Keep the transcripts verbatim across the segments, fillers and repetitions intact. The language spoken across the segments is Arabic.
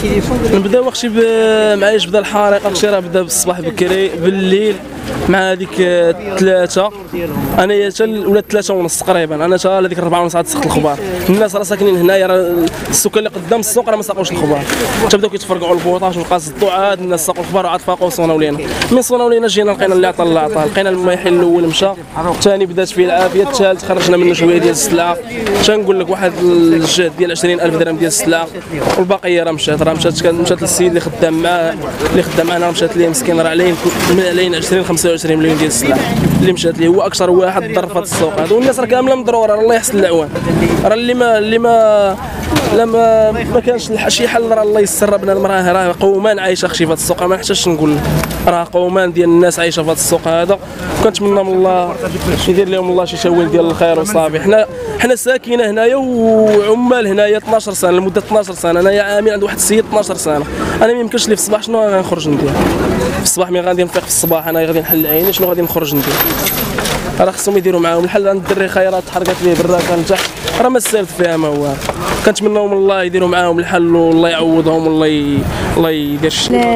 نبدا وقتي معايش بدا الحريقه وقتي راه بدا بالصباح بكري بالليل مع هذيك ثلاثه انا حتى ولا ثلاثه ونص تقريبا انا حتى هذيك أربعة ونص عاد سقط الخبار. الناس راه ساكنين هنايا راه السكان اللي قدام السوق راه ما ساقوش الخبار حتى بداو كيتفرقعوا البوطاش والقاصدوا عاد الناس ساقوا الخبار وعاد فاقوا وصلوا لينا. من صونا لينا جينا لقينا اللي عطى اللي عطى لقينا المايحين الاول مشى الثاني بدات فيه العافيه الثالث خرجنا منه شويه ديال السلعه تنقول لك واحد الجهد ديال عشرين ألف درهم ديال السلعه والباقيه راه مشات راه مشات مشات للسيد اللي خدام معاه اللي خدام معنا راه مشات ليه مسكين راه علينا علينا عشرين خمسة وعشرين مليون ديال السلعه اللي مشات ليه هو اكثر واحد ضر في هذا السوق هذا والناس راه كامله مضروره الله يحسن العوان راه اللي ما اللي ما لما ما كانش شي حل راه الله يسر بنادم راه راه قومان عايشه خشي في هذا السوق ما نحتاجش نقول راه قومان ديال الناس عايشه في هذا السوق هذا كنتمنى من الله يدير لهم الله شي شاويل ديال الخير وصافي. حنا حنا ساكنه هنايا وعمال هنايا اثناش سنه لمده اثناش سنه انايا عامل عند واحد السيد اثناش سنه انا ما يمكنش لي في الصباح شنو غنخرج ندير في الصباح ملي غادي نفيق في الصباح انا غادي نحل عيني شنو غادي نخرج ندير راه خصهم يديروا معاهم الحل. عند الدري خيرات تحرقت ليه بالراكه لتحت راه ما سالت فيها ما هو كنتمناو من الله يديروا معاهم الحل والله يعوضهم والله ي... الله يدير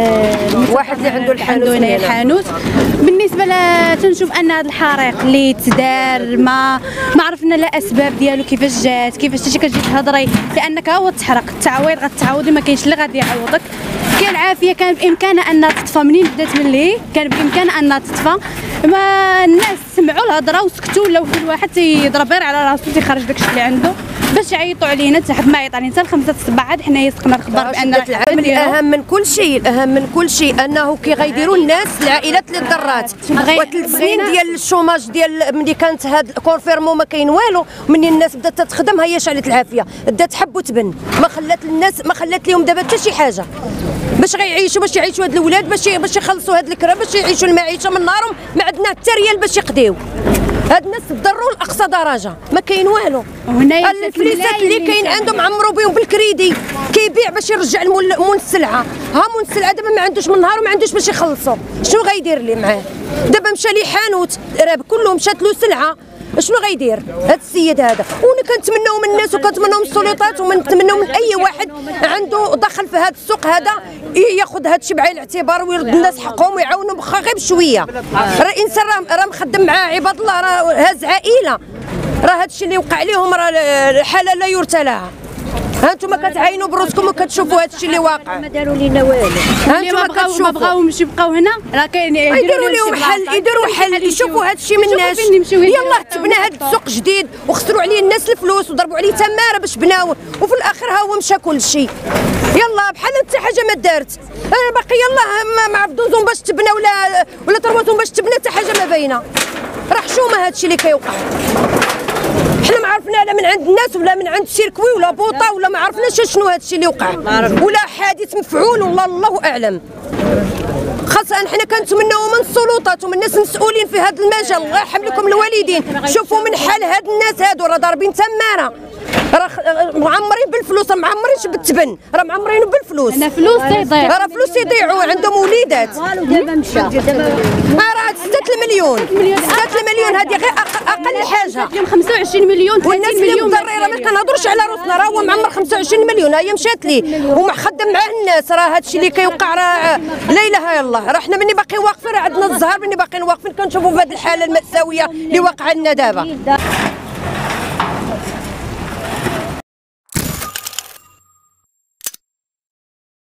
واحد اللي عنده الحانوت عنده الحانوت. بالنسبه ل تنشوف ان هذا الحريق اللي تدار ما ما عرفنا لا اسباب ديالو كيفاش جات كيفاش انت كتجي تهضري لانك هو تحرق التعويض غتعوضي ما كاينش اللي غادي يعوضك. كاين العافيه كان بامكانها انها تطفى منين بدات من ليه كان بامكانها انها تطفى ما الناس سمعوا الهضره وسكتوا ولاو كل واحد تيضرب غير على راسو تيخرج داكشي اللي عنده باش يعيطوا علينا حتى حد ما عيط علينا حتى الخمسة الصباح عاد حنا يسقنا الخبر بان العامل الاهم من كل شيء الاهم من كل شيء انه كي غيديروا الناس العائلات اللي ضرات وثلاث سنين ديال الشوماج ديال ملي كانت هاد الكونفيرمو ما كاين والو مني الناس بدات تخدم هي شعلت العافيه بدات تحب وتبن ما خلات الناس ما خلات لهم دابا حتى شي حاجه باش غيعيشوا باش يعيشوا هاد الاولاد باش باش يخلصوا هاد الكرا باش يعيشوا المعيشه من نهارهم ما عندنا حتى ريال باش يقضيو. هاد الناس تضروا لاقصى درجه ما كاين والو الفليسات اللي كاين عندهم عمروا بهم بالكريدي كيبيع باش يرجع مول السلعه ها مول السلعه دابا ما عندوش من نهار وما عندوش باش يخلصوا شنو غيدير ليه معاه دابا مشى ليه حانوت راه كله مشات له سلعه شنو غيدير هذا السيد هذا. وانا كنتمناو من الناس وكنتمناو من السلطات وكنتمناو من اي واحد عنده دخل في هذا السوق هذا ياخذ هذا الشيء بعين الاعتبار ويرد الناس حقهم ويعاونوا بخا غير بشويه. راه الانسان راه مخدم معاه عباد الله راه هاز عائله راه هذا الشيء اللي وقع لهم راه حاله لا يرثى لها. ها انتم كتعاينوا بروسكم وكتشوفوا هذا الشيء اللي واقع ما داروا لينا والو ها انتم كتشوفوا ما بغاوهمش يبقاو هنا راه كاين يديروا لهم حل يديروا حل يشوفوا هذا الشيء من الناس. يلاه تبنى هذا السوق جديد وخسروا عليه الناس الفلوس وضربوا عليه تماره باش بناوه وفي الاخر ها هو مشى كل شيء. يلاه بحال حتى حاجه ما دارت انا باقي يلاه ما عرفوش باش تبنى ولا ولا ترواتهم باش تبنى حتى حاجه ما باينه راه حشومه هذا الشيء اللي كيوقع. حنا ما عرفنا لا من عند الناس ولا من عند سيركوي ولا بوطه ولا ما عرفناش شنو هذا الشيء اللي وقع ولا حادث مفعول والله الله اعلم. خاصة حنا كنتمناو من السلطات ومن الناس المسؤولين في هذا المجال الله يرحم لكم الوالدين شوفوا من حال هاد الناس هادو راه ضاربين تماره راه معمرين بالفلوس راه معمرينش بالتبن راه معمرين بالفلوس انا فلوس تيضيع راه فلوس يضيعوا عندهم وليدات دابا مشى راه ستة المليون ستة المليون هذه غير اقل حاجه اليوم خمسة وعشرين مليون والناس اللي مضريره ما كنهضروش على روسنا راه هو معمر خمسة وعشرين مليون هي مشات ليه ومخدم معاه الناس راه هذا الشيء اللي كيوقع راه لا اله الا الله. راه حنا مني باقيين واقفين راه عندنا الزهر مني باقيين واقفين كنشوفوا في هذه الحاله المأساويه اللي واقعه لنا دابا.